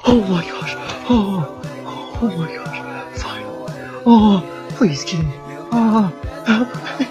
Oh my gosh. Oh my gosh. Fine. Oh, please kill me.